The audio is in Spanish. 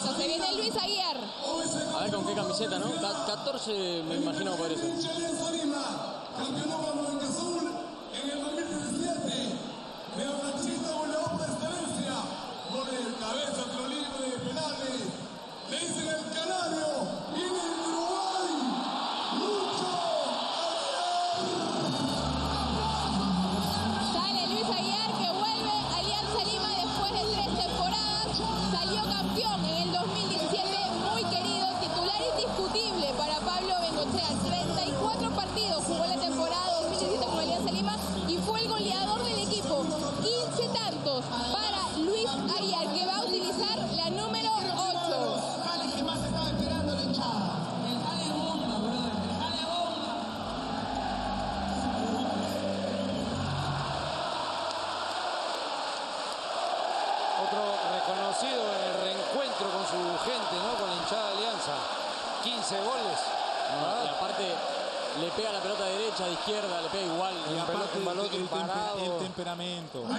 camiseta. Se viene Luis Aguiar. A ver con qué camiseta, ¿no? 14 me imagino por eso. Campeonó con Blanca Azul en el 2017. Real Machito con la Opa Excelencia. Gol de cabeza, tiro libre de penales. Le dicen el Canario. Viene el Uruguay. Lucho Aguiar. Sale Luis Aguiar, que vuelve a Alianza Lima después de 3 temporadas. Salió campeón en el 2017. Muy querido, titular indiscutible para Pablo Bengochea. 34 partidos jugó la temporada 2017 con Alianza Lima y fue el goleador del equipo. 15 tantos para Luis Aguiar, que va a utilizar la número 8. ¿Qué más estaba esperando la hinchada? El jale bomba, brother. El jale bomba. Otro reconocido en el reencuentro con su gente, ¿no? Con la hinchada de Alianza. 15 goles. Y aparte le pega la pelota derecha, de izquierda, le pega igual. Y aparte un balón parado. el temperamento.